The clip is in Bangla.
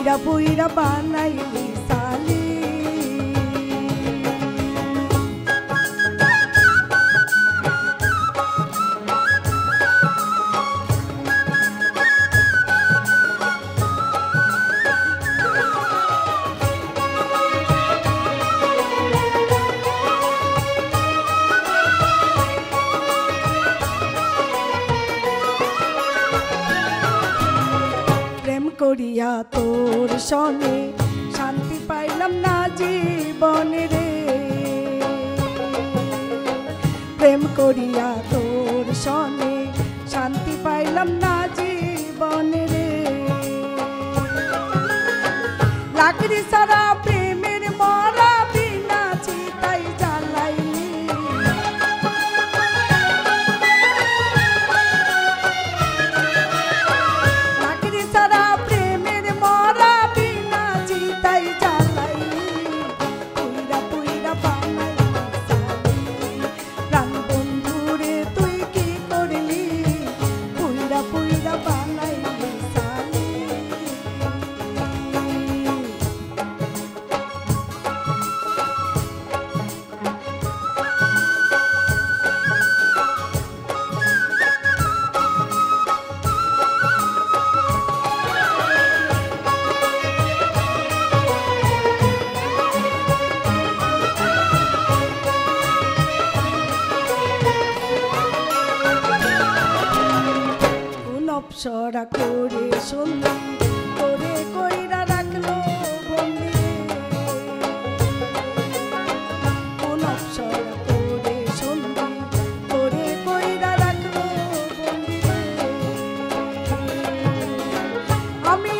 পুইরা পুইরা বানাইলি সালি। করিয়া তোর সনে শান্তি পাইলাম না জীবনে রে, প্রেম করিয়া তোর সনে শান্তি পাইলাম না জীবনে রে। লাকড়ি সারা প্রেমের মরা বিনা চিতাই জ্বালাইলি, লাকড়ি সারা প্রেমের মরা বিনা চিতাই জ্বালাইলি। পুইরা পুইরা বানাইলি সালি, প্রাণ বন্ধুরে তুই কি করলি, পুইরা পুইরা বানাইলি সালি। অপসরা করে সন্ধি করে কইরা রাখলো বন্দি, কোন অপসরা করে সন্ধি করে কইরা রাখলো বন্দি। আমি